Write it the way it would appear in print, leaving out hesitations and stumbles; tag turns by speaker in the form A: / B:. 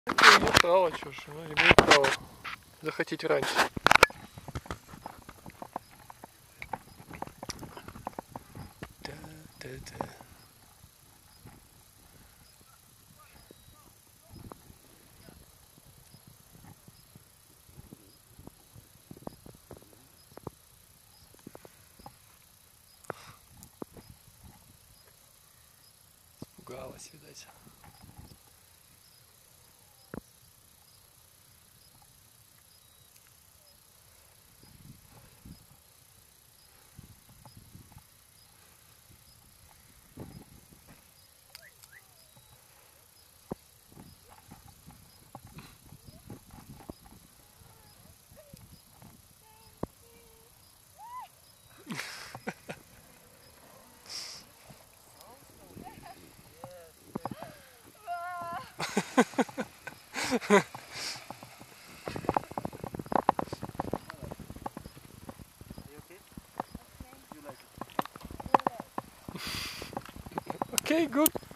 A: Это имеет право, чё ж, ну, имеет право захотеть раньше. Да. Испугалась, видать. Okay, good.